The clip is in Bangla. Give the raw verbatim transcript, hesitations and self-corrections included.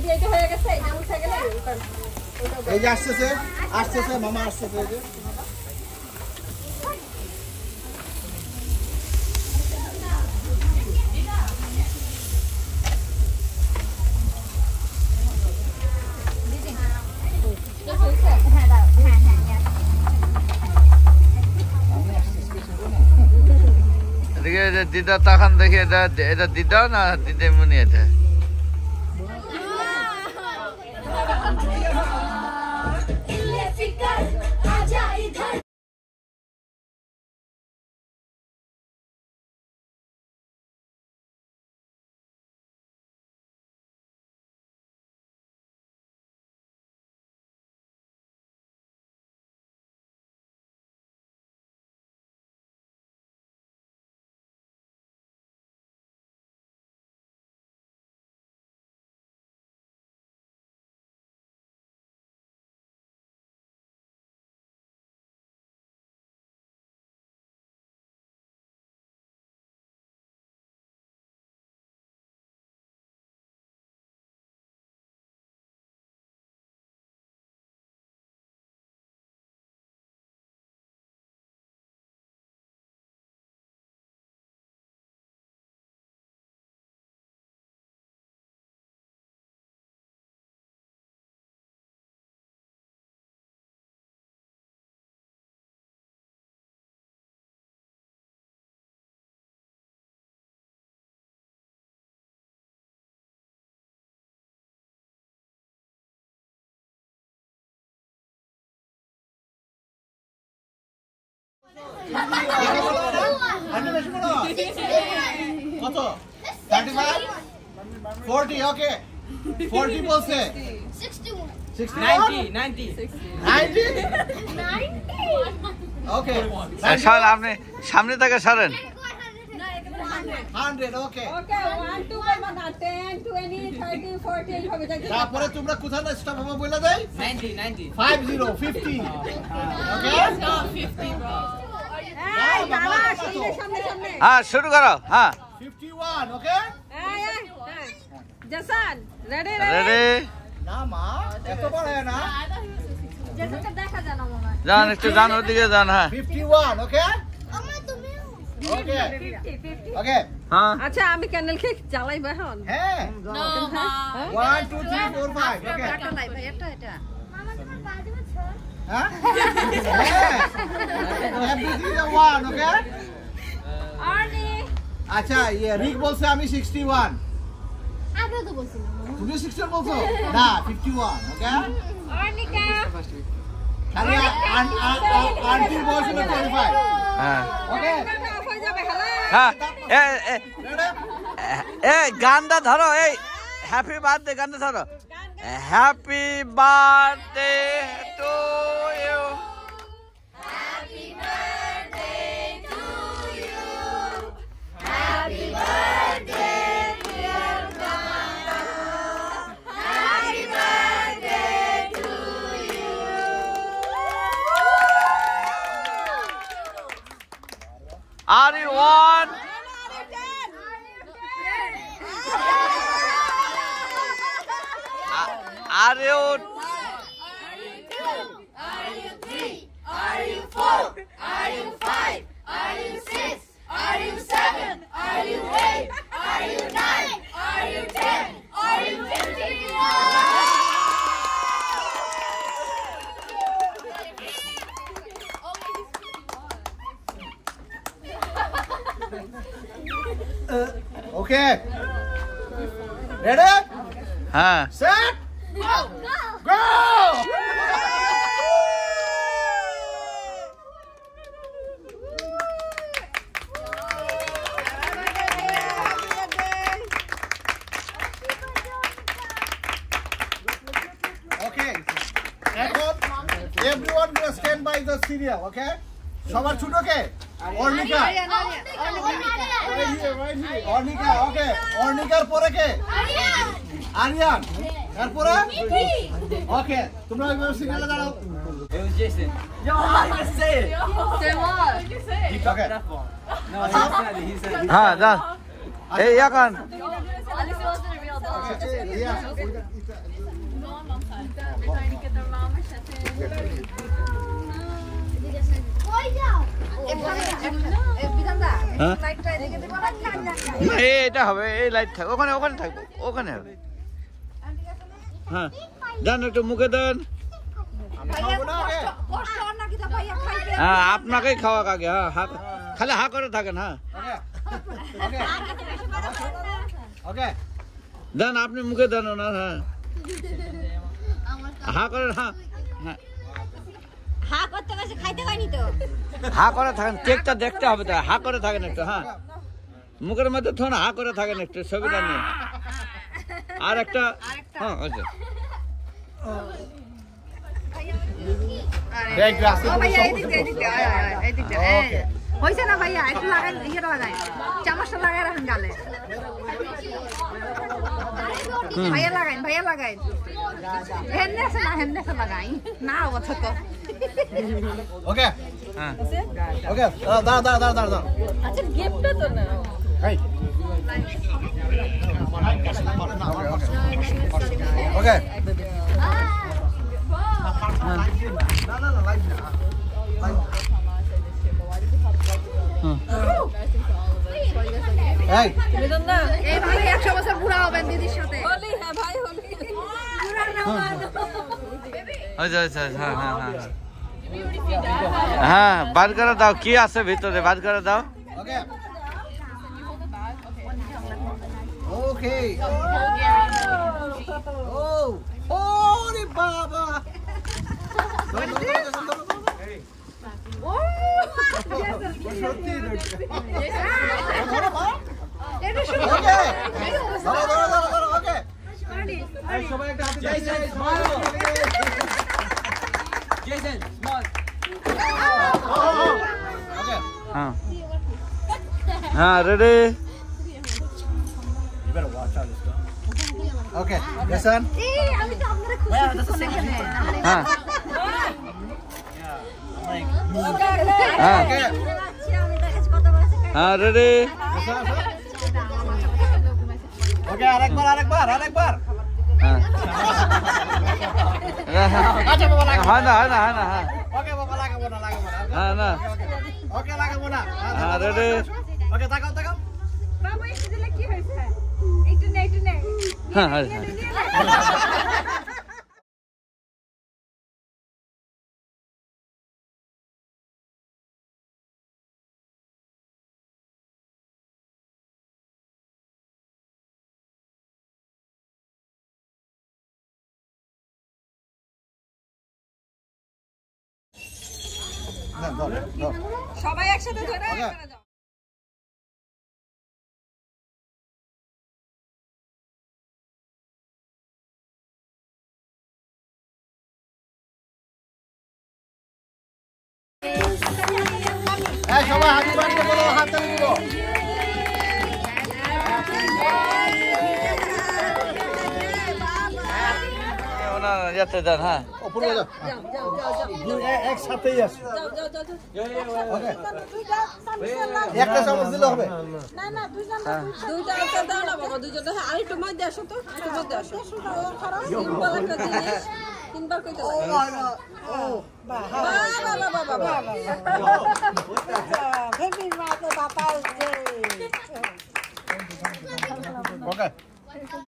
এই যে আসতেছে আসতেছে মামা আসতেছে এই যে দিদা তখন দেখি এটা এটা দিদা না দিদিমণি এটা কত thirty-five forty ওকে forty বলছে sixty ninety ninety ninety okay sir আপনি সামনে থেকে সরেন one hundred ওকে ওকে one two ten twenty thirty forty এইভাবে যাচ্ছে তারপরে তোমরা কোথায় স্টপ হবে বলে দেই ninety ninety fifty fifty ওকে fifty bro এই বাবা সামনে সামনে সামনে হ্যাঁ শুরু করো হ্যাঁ fifty-one ওকে এই এই জসান রেডি রেডি না মা এত বড় না জসানকে দেখা জানা মামা যান একটু যান ওদিকে যান হ্যাঁ fifty-one ওকে আমরা তুমি ওকে fifty fifty ওকে হ্যাঁ আচ্ছা আমি ক্যান্ডেল কেক জ্বালাই এখন হ্যাঁ one two three four five ওকে এটা নাই ভাই এটা এটা মামা তোমার পা দিবা ছ হ্যাঁ হ্যাঁ everything is one ওকে আরনি আচ্ছা ইয়ে রিক বলছে আমি sixty-one আগে তো বলছিলাম তুমি sixty-one বলছো না fifty-one ওকে আরনিকা খালি আন্টির বয়স হলো twenty-five হ্যাঁ ওকে হয়ে যাবে হ্যালো হ্যাঁ এ এ রেডি এ গানটা ধরো এই হ্যাপি বার্থডে গানটা ধরো happy birthday to you Are you on? Are you? Okay. Ready? হ্যাঁ Set. Go. Go. Okay. এখন everyone will stand by the serial, okay? সবার ছোট কে? অর্ণিকা। অর্ণিকা, ওকে। অর্ণিকার পরে কে? আরিয়ান। আরিয়ান। এরপরে? ওকে, তোমরা ওইভাবে সিরিয়ালে দাঁড়াও। It was Jason. Yo, how do you say it? Say what? You got Okay. that one. No, he said it. He said it. হ্যাঁ যান এই এখন At least it wasn't a real dog. Yeah. হ্যাঁ না এটা হবে এই লাইট থাক ওখানে ওখানে থাকবো ওখানে হবে হ্যাঁ দেন একটু মুখে দেন হ্যাঁ আপনাকেই খাওয়া আগে হ্যাঁ হা খালি হা করে থাকেন হ্যাঁ Okay. Okay. দেন আপনি মুখে দেন ওনার হ্যাঁ হা করেন হ্যাঁ হ্যাঁ হা করতে গেছে খাইতে পাইনি তো হা করে থাকেন কেকটা দেখতে হবে তো হা করে থাকেন একটু হ্যাঁ মুখের মধ্যে থোন হা করে থাকেন একটু ছবিটা নিয়ে আর একটা হ্যাঁ আচ্ছা Big glass. ভাইয়া এদিক দিয়ে, এদিক দিয়ে, আয়, আয়, আয়, এদিক দিয়ে, এই। Okay. হয়েছে না ভাইয়া একটু লাগাই ইয়েটা লাগাই চামচটা লাগাই রাখেন গালে ভাইয়া লাগাই ভাইয়া লাগাই হেন্নে আছে না হেন্নে আছে লাগাই না অবস্থা তো Okay. হ্যাঁ Okay. দাঁড়া দাঁড়া দাঁড়া দাঁড়া দাঁড়া আচ্ছা গিফটটা তো না Hey. Okay. Hey. বেদন না এই ভাই একশো বছর বুড়া হবেন দিদির সাথে হলি হ্যাঁ ভাই হলি আচ্ছা আচ্ছা হ্যাঁ হ্যাঁ হ্যাঁ হ্যাঁ বার করে দাও কি আছে ভিতরে বার করে দাও Okay. Okay. Oh. Holy Baba. এটা শুরু Okay. দাঁড়া দাঁড়া দাঁড়া দাঁড়া Okay. Jason, smile. Jason, small. Okay. হ্যাঁ হ্যাঁ ready You better watch out this stuff. Okay. Jason. এই আমি তো আপনারে খুশি খুশি এখানে হ্যাঁ হ্যাঁ হ্যাঁ Okay. আমি দেখাচ্ছি কত বয়সে হ্যাঁ রেডি Okay, আরেকবার আরেকবার আরেকবার হ্যাঁ আচ্ছা বাবা লাগাবো হয় না হয় না হয় না হ্যাঁ ওকে বাবা লাগাবো না লাগাবো না হ্যাঁ না ওকে লাগাবো না হ্যাঁ রেডি ওকে তাকাও তাকাও বাবা একটু দিলে কি হয়েছে একটু নে একটু নে হ্যাঁ হ্যাঁ হ্যাঁ না ধর ধর সবাই একসাথে ধরে Okay. করে দাও এই সবাই হাত বাড়িয়ে বলো হাত তুলে দিব ওনার যাতে দেন হ্যাঁ উপরে যাও দুই একসাথেই আছে ওকে একটা চামচ দিলে হবে দুইটা একটা দাও না বাবা দুইটা আর একটু মধ্যে আসো তো একটু মধ্যে আসো সিম্পল একটা জিনিস তিনবার কইতে লাগে বাবা বাবা বাবা বাবা ওকে